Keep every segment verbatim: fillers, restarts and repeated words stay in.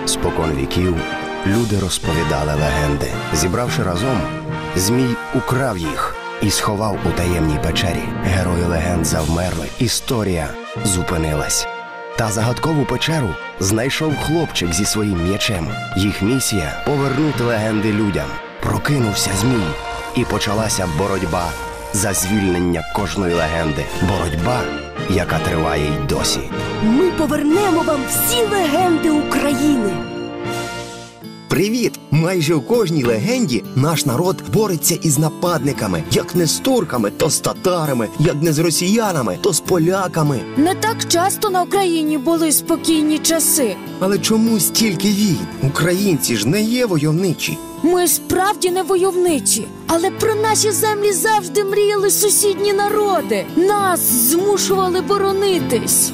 Спокон віків люди розповідали легенди. Зібравши разом, Змій украв їх і сховав у таємній печері. Герої легенд завмерли, історія зупинилась. Та загадкову печеру знайшов хлопчик зі своїм м'ячем. Їх місія – повернути легенди людям. Прокинувся Змій, і почалася боротьба за звільнення кожної легенди. Боротьба, яка триває й досі. Ми повернемо вам всі легенди України. Привіт! Майже у кожній легенді наш народ бореться із нападниками. Як не з турками, то з татарами, як не з росіянами, то з поляками. Не так часто на Україні були спокійні часи. Але чому стільки війн? Українці ж не є войовничі. Ми справді не войовничі, але про наші землі завжди мріяли сусідні народи. Нас змушували боронитись.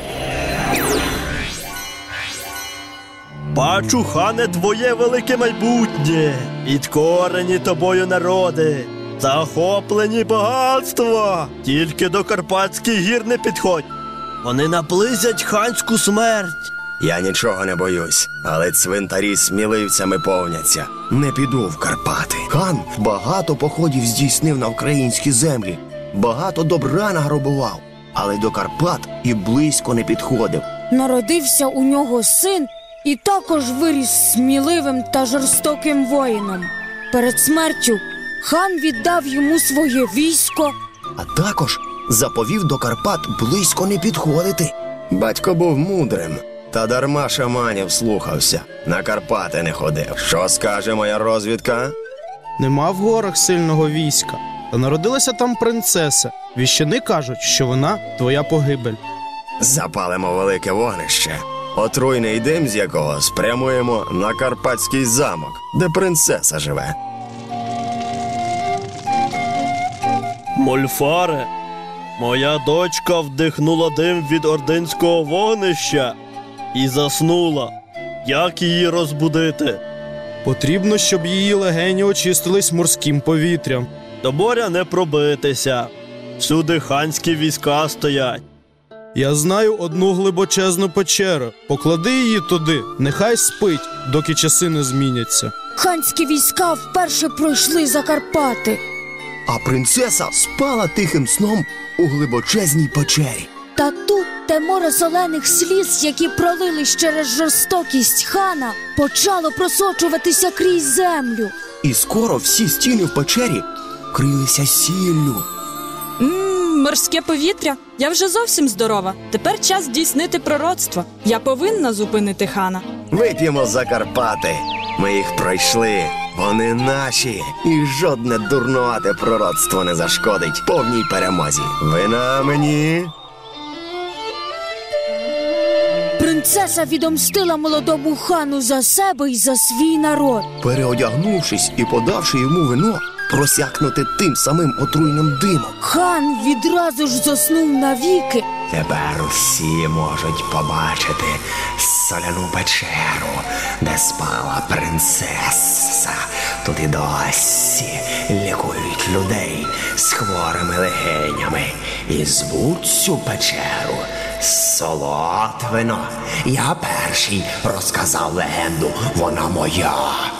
Бачу, хане, твоє велике майбутнє, підкорені тобою народи, захоплені багатства. Тільки до Карпатських гір не підходь, вони наблизять ханську смерть. Я нічого не боюсь, але цвинтарі сміливцями повняться. Не піду в Карпати. Хан багато походів здійснив на українські землі, багато добра награбував, але до Карпат і близько не підходив. Народився у нього син і також виріс сміливим та жорстоким воїном. Перед смертю хан віддав йому своє військо, а також заповів до Карпат близько не підходити. Батько був мудрим, та дарма шаманів слухався. На Карпати не ходив. Що скаже моя розвідка? Нема в горах сильного війська, та народилася там принцеса. Віщани кажуть, що вона твоя погибель. Запалимо велике вогнище, отруйний дим з якого спрямуємо на Карпатський замок, де принцеса живе. Мольфаре, моя дочка вдихнула дим від ординського вогнища і заснула. Як її розбудити? Потрібно, щоб її легені очистились морським повітрям. До моря не пробитися. Всюди ханські війська стоять. Я знаю одну глибочезну печеру. Поклади її туди, нехай спить, доки часи не зміняться. ханські війська вперше пройшли за Карпати. А принцеса спала тихим сном у глибочезній печері. Та тут те море солених сліз, які пролились через жорстокість хана, почало просочуватися крізь землю. І скоро всі стіни в печері крилися сіллю. Ммм, морське повітря. Я вже зовсім здорова. Тепер час здійснити пророцтво. Я повинна зупинити хана. Вип'ємо за Карпати. Ми їх пройшли. Вони наші. І жодне дурнувате пророцтво не зашкодить повній перемозі. Вина мені. Принцеса відомстила молодому хану за себе і за свій народ. Переодягнувшись і подавши йому вино, просякнути тим самим отруйним димом. Хан відразу ж заснув навіки. Тепер усі можуть побачити соляну печеру, де спала принцеса. Тут і досі лікують людей з хворими легенями. І звуть цю печеру Солотвино. Я перший розказав легенду, вона моя.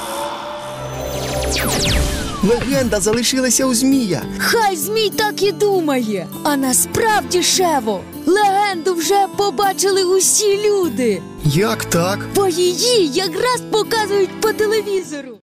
Легенда залишилася у Змія. Хай Змій так і думає. А насправді, Шево, легенду вже побачили усі люди. Як так? Бо її якраз показують по телевізору.